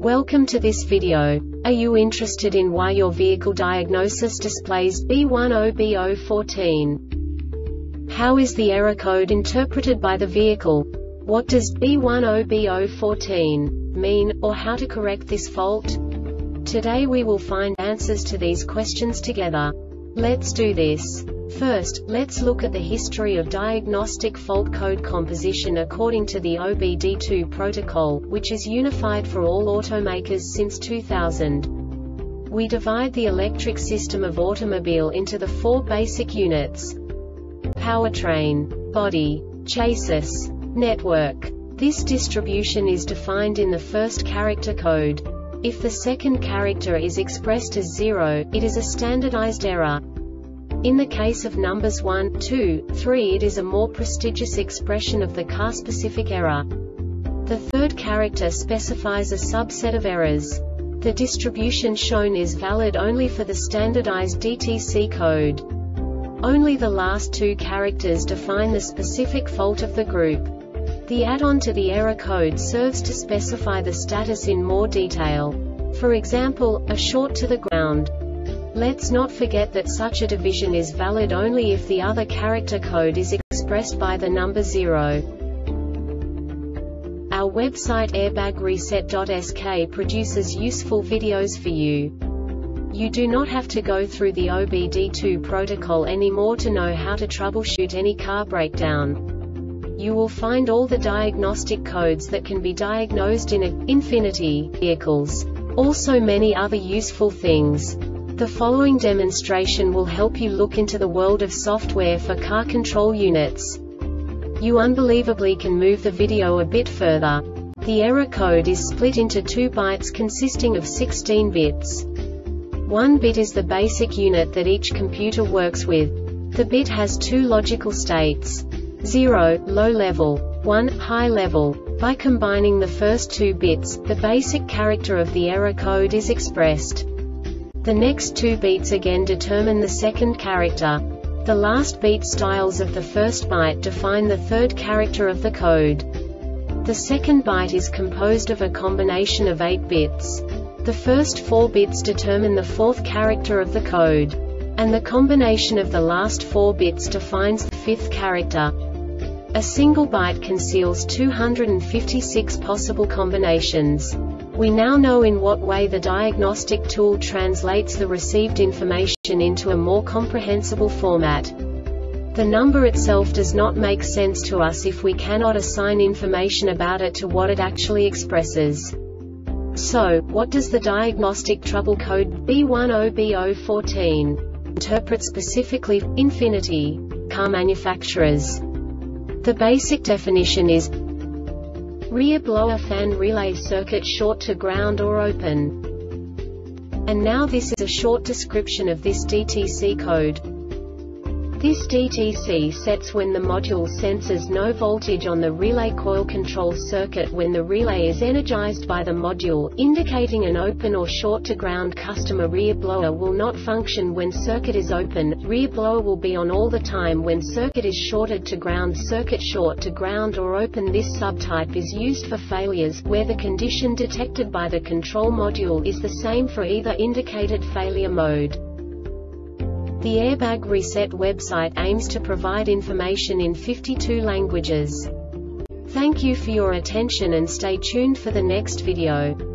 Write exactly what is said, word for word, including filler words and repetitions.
Welcome to this video. Are you interested in why your vehicle diagnosis displays B one zero B zero one four? How is the error code interpreted by the vehicle? What does B one zero B zero one four mean, or how to correct this fault? Today we will find answers to these questions together. Let's do this. First, let's look at the history of diagnostic fault code composition according to the O B D two protocol, which is unified for all automakers since two thousand. We divide the electric system of automobile into the four basic units: powertrain, body, chassis, network. This distribution is defined in the first character code. If the second character is expressed as zero, it is a standardized error. In the case of numbers one, two, three, it is a more prestigious expression of the car-specific error. The third character specifies a subset of errors. The distribution shown is valid only for the standardized D T C code. Only the last two characters define the specific fault of the group. The add-on to the error code serves to specify the status in more detail. For example, a short to the ground. Let's not forget that such a division is valid only if the other character code is expressed by the number zero. Our website airbag reset dot S K produces useful videos for you. You do not have to go through the O B D two protocol anymore to know how to troubleshoot any car breakdown. You will find all the diagnostic codes that can be diagnosed in a Infiniti vehicles. Also many other useful things. The following demonstration will help you look into the world of software for car control units. You unbelievably can move the video a bit further. The error code is split into two bytes consisting of sixteen bits. One bit is the basic unit that each computer works with. The bit has two logical states: zero, low level, one, high level. By combining the first two bits, the basic character of the error code is expressed. The next two beats again determine the second character. The last beat styles of the first byte define the third character of the code. The second byte is composed of a combination of eight bits. The first four bits determine the fourth character of the code. And the combination of the last four bits defines the fifth character. A single byte conceals two hundred fifty-six possible combinations. We now know in what way the diagnostic tool translates the received information into a more comprehensible format. The number itself does not make sense to us if we cannot assign information about it to what it actually expresses. So, what does the diagnostic trouble code B one zero B zero one four interpret specifically for Infiniti car manufacturers? The basic definition is rear blower fan relay circuit short to ground or open. And now this is a short description of this D T C code. This D T C sets when the module senses no voltage on the relay coil control circuit when the relay is energized by the module, indicating an open or short to ground. Customer rear blower will not function when circuit is open. Rear blower will be on all the time when circuit is shorted to ground. Circuit short to ground or open. This subtype is used for failures where the condition detected by the control module is the same for either indicated failure mode. The Airbag Reset website aims to provide information in fifty-two languages. Thank you for your attention and stay tuned for the next video.